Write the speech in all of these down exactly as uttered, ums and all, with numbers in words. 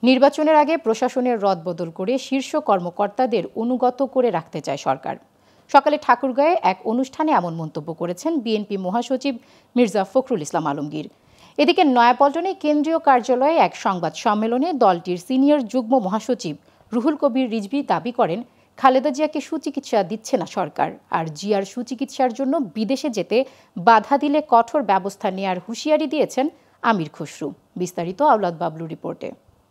নির্বাচনের আগে প্রশাসনের রদবদল করে শীর্ষ কর্মকর্তাদের অনুগত করে রাখতে চায় সরকার। সকালে ঠাকুরগাঁয়ে এক অনুষ্ঠানে এমন মন্তব্য করেছেন বিএনপি মহাসচিব মির্জা ফখরুল ইসলাম আলমগীর। এদিকে নয়াপল্টনে কেন্দ্রীয় কার্যালয়ে এক সংবাদ সম্মেলনে দলটির সিনিয়র যুগ্ম মহাসচিব রুহুল কবির রিজভী দাবি করেন, খালেদা জিয়াকে সুচিকিৎসা দিচ্ছে না সরকার, আর জিয়ার সুচিকিৎসার জন্য বিদেশে যেতে বাধা দিলে কঠোর ব্যবস্থা নেয়ার হুঁশিয়ারি দিয়েছেন আমির খসরু। বিস্তারিত আওলাদ বাবলু রিপোর্টে।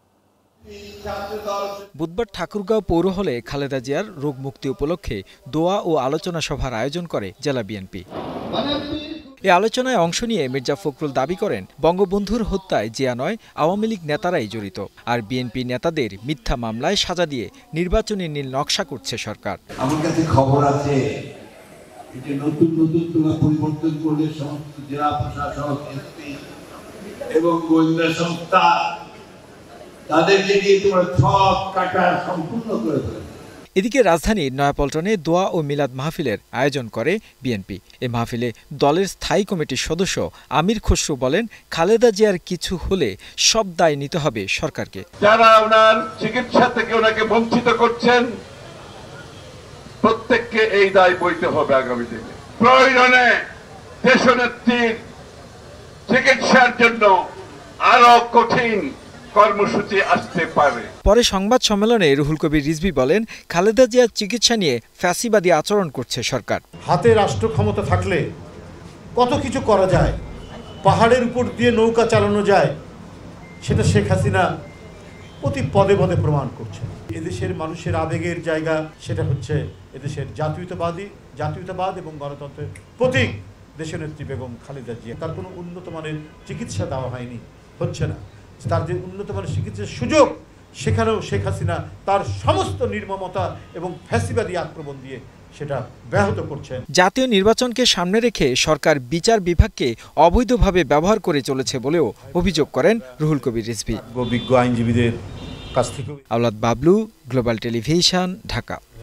বুধবার ঠাকুরগাঁও পৌর হলে খালেদা জিয়ার রোগ মুক্তি উপলক্ষে দোয়া ও আলোচনা সভার আয়োজন করে জেলা বিএনপি। এই আলোচনায় অংশ নিয়ে মির্জা ফখরুল দাবি করেন, বঙ্গবন্ধুর হত্যায় জিয়া নয় আওয়ামী লীগ নেতারাই জড়িত, আর বিএনপি নেতাদের মিথ্যা মামলায় সাজা দিয়ে নির্বাচনী নীল নকশা করছে সরকার। আমার কাছে খবর আছে, নতুন নতুন পরিবর্তন করলে সমস্ত জেলা প্রশাসক এবং গোয়েন্দা সংস্থা তাদেরকে দিয়ে তোমরা ছক কাটা সম্পূর্ণ করে দেবে। এদিকে রাজধানীর নয়াপল্টনে দোয়া ও মিলাদ মাহফিলের আয়োজন করে বিএনপি। এ মাহফিলে দলের স্থায়ী কমিটির সদস্য আমির খসরু বলেন, খালেদা জিয়ার কিছু হলে সব দায় নিতে হবে সরকারকে। যারা ওনার চিকিৎসা থেকে ওনাকে বঞ্চিত করছেন, প্রত্যেককে এই দায় বইতে হবে আগামী দিনে। প্রয়োজনে দেশনেত্রীর চিকিৎসার জন্য আরো কঠিন কর্মসূচি আসতে পারে। পরে সংবাদ সম্মেলনে রুহুল কবির রিজভী বলেন, খালেদা জিয়ার চিকিৎসা নিয়ে ফ্যাসিবাদী আচরণ করছে সরকার। হাতে রাষ্ট্র ক্ষমতা থাকলে কত কিছু করা যায়, পাহাড়ের উপর দিয়ে নৌকা চালানো যায়, সেটা শেখ হাসিনা প্রতি পদে পদে প্রমাণ করছে। এদেশের মানুষের আবেগের জায়গা সেটা হচ্ছে এদেশের জাতীয়তাবাদী জাতীয়তাবাদ এবং গণতন্ত্রের প্রতীক দেশনেত্রী বেগম খালেদা জিয়া। তার কোনো উন্নত মানের চিকিৎসা দেওয়া হয়নি, হচ্ছে না। তার যে উন্নত মানের চিকিৎসার সুযোগ, সেখানেও শেখ হাসিনা তার সমস্ত নির্মমতা এবং ফ্যাসিবাদী আক্রমণ দিয়ে সেটা ব্যাহত করছেন। জাতীয় নির্বাচনকে সামনে রেখে সরকার বিচার বিভাগকে অবৈধভাবে ব্যবহার করে চলেছে বলেও অভিযোগ করেন রুহুল কবির রিজভী। বিজ্ঞ আইনজীবীদের কাছ থেকে। Awlad Bablu, global television, Dhaka.